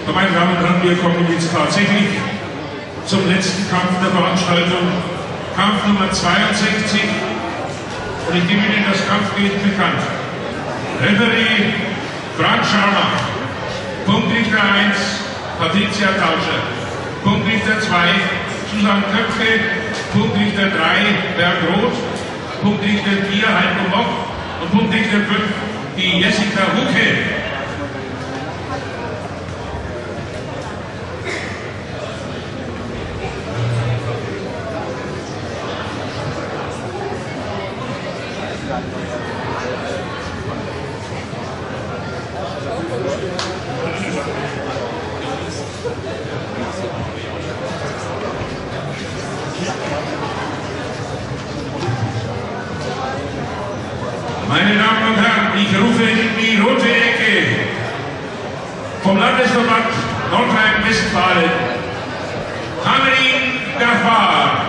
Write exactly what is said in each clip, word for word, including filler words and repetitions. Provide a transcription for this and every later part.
Meine Damen und Herren, wir kommen jetzt tatsächlich zum letzten Kampf der Veranstaltung. Kampf Nummer zweiundsechzig. Und ich gebe Ihnen das Kampfbild bekannt. Referee Frank Scharmer. Punktrichter eins, Patricia Tauscher. Punktrichter zwei, Susanne Köpke. Punktrichter drei, Bernd Roth. Punktrichter vier, Heiko Mock. Und Punktrichter fünf, die Jessica Hucke. Meine Damen und Herren, ich rufe in die rote Ecke vom Landesverband Nordrhein-Westfalen, Hamrin Gafar.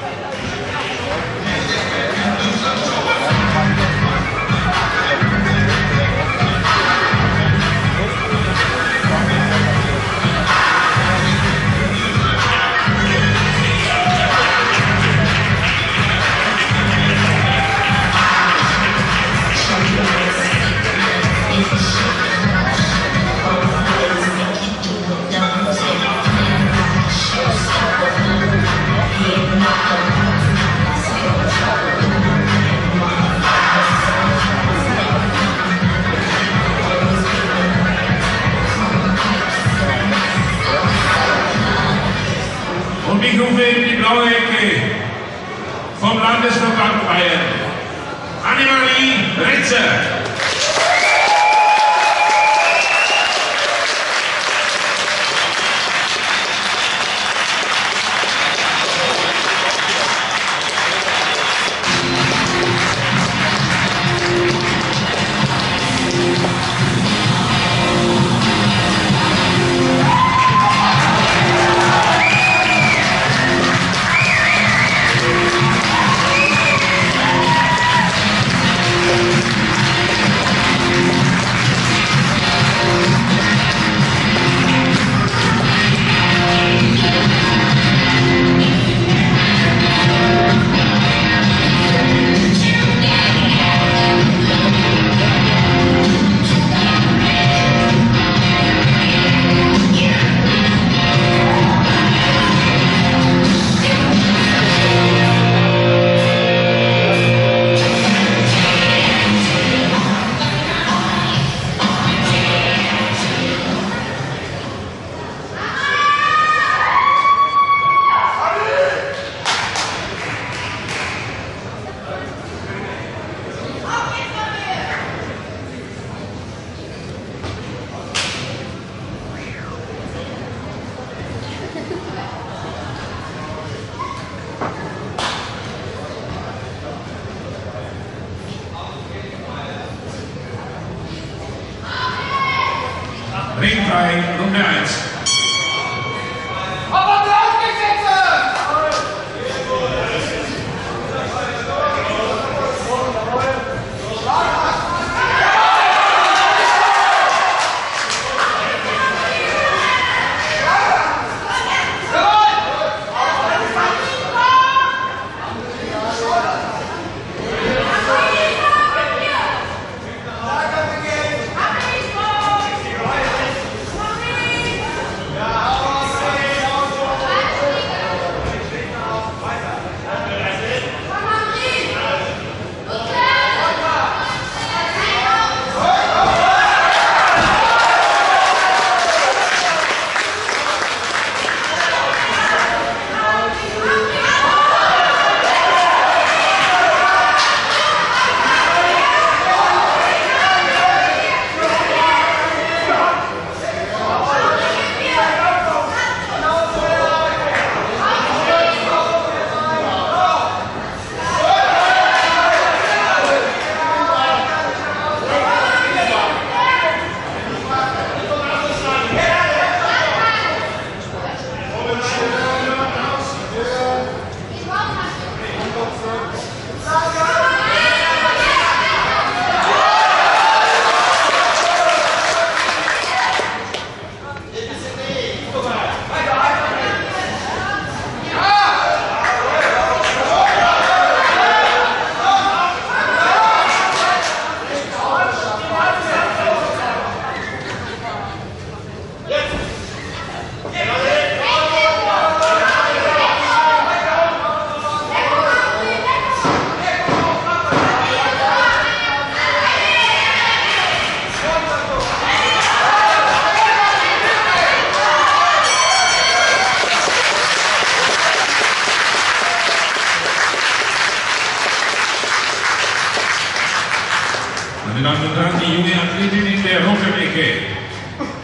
Und ich rufe in die blaue Ecke vom Landesverband Bayern, Annemarie Retzer. Ringfrei Runde eins. Aber draufgesetzt!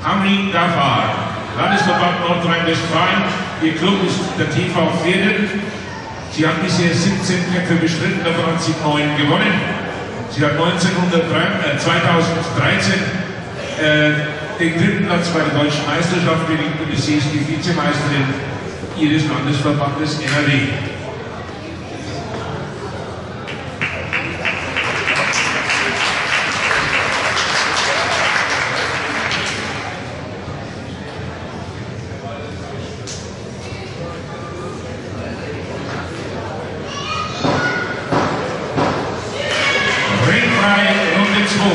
Amrin Gafar, Landesverband Nordrhein-Westfalen. Ihr Club ist der T V Pferden. Sie hat bisher siebzehn Kämpfe bestritten, davon hat sie neun gewonnen. Sie hat zweitausenddreizehn äh, den dritten Platz bei der Deutschen Meisterschaft belegt und sie ist die Vizemeisterin ihres Landesverbandes N R W. Runde zwei.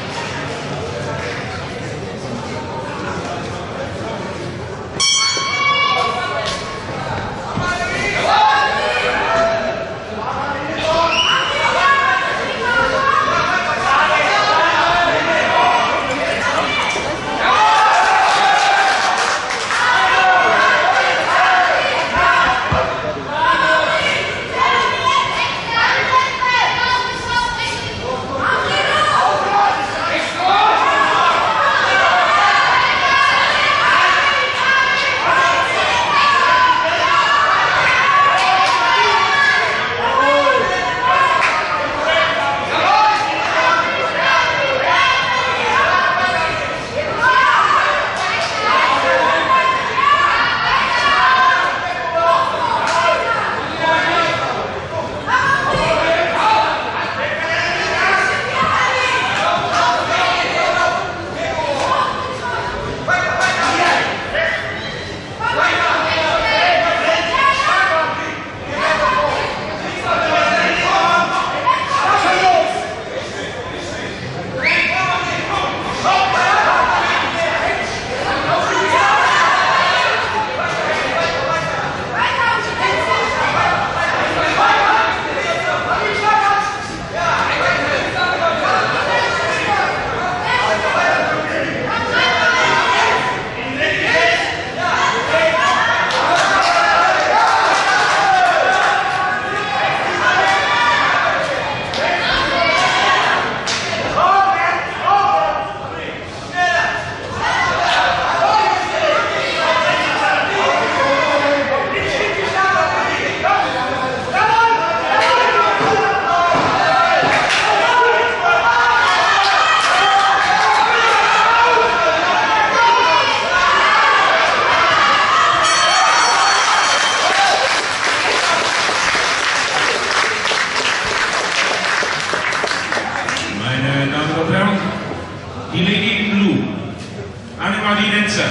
Die Lady in Blue, Annemarie Netzer,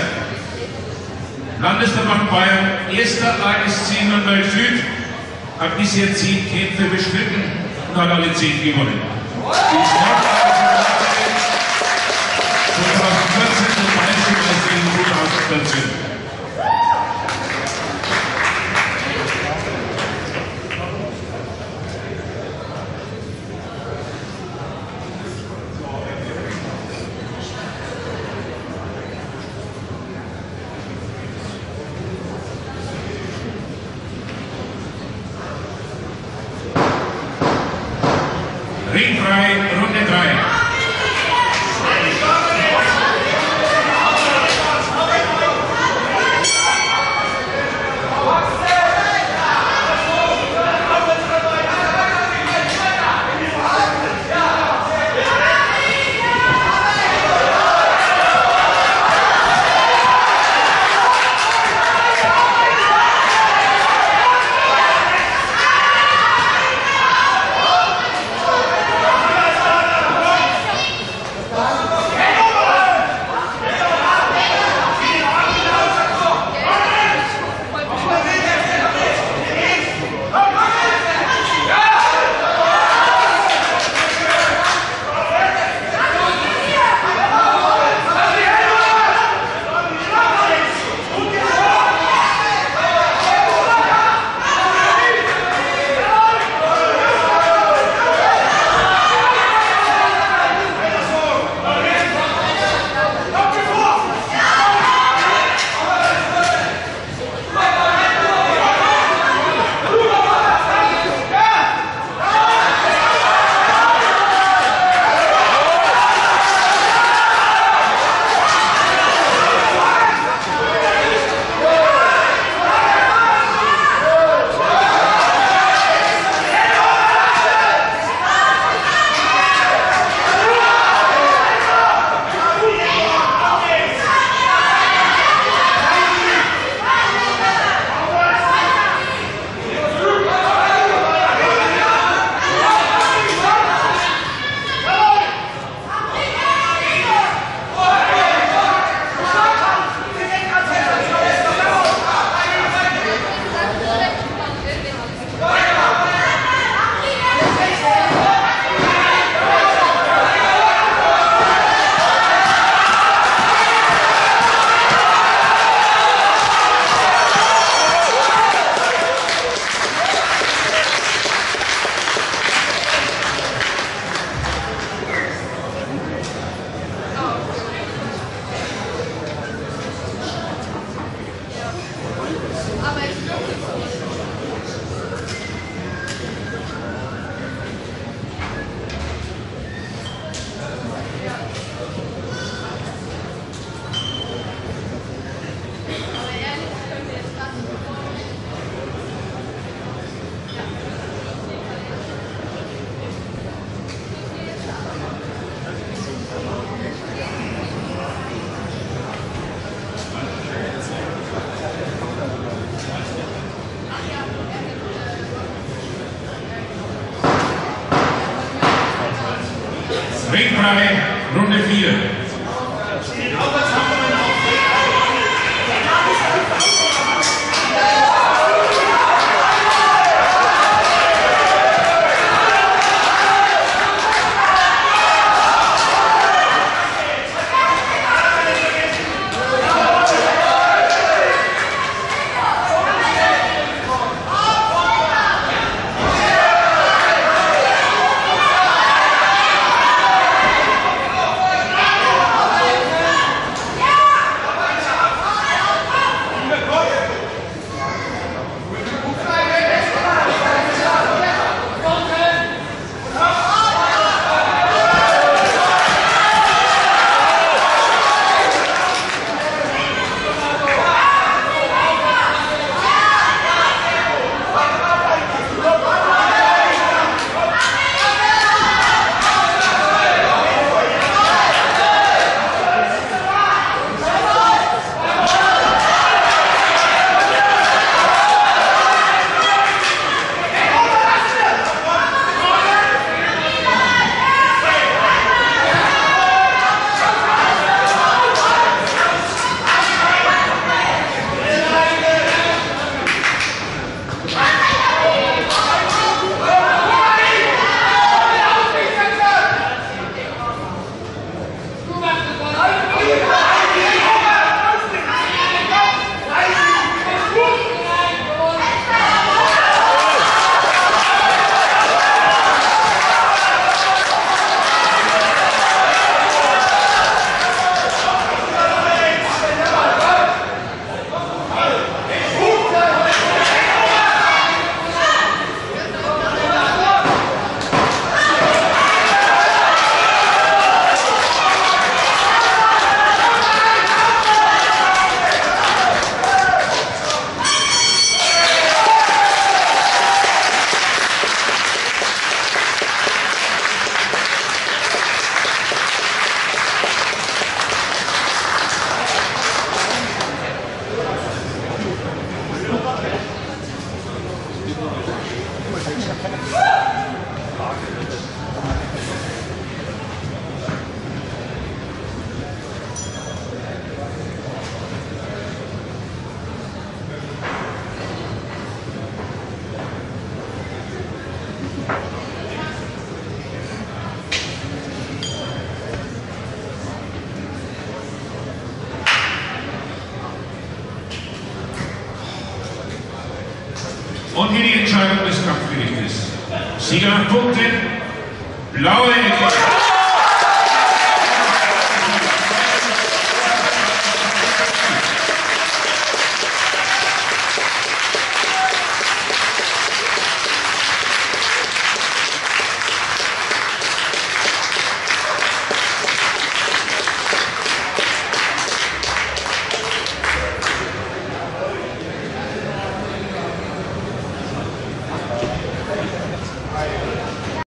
Landesverband Bayern, erster A S C Nürnberg Süd, hat bisher zehn Kämpfe bestritten und hat alle zehn gewonnen. Sie ist Nordrhein-Westfalen zweitausendvierzehn und Meistermeisterin zweitausendvierzehn. Ringfrei, Runde drei. Ringfrei, Runde vier. Und hier die Entscheidung des Kampfgerichtes. Sieger nach Punkten, blaue Ecke.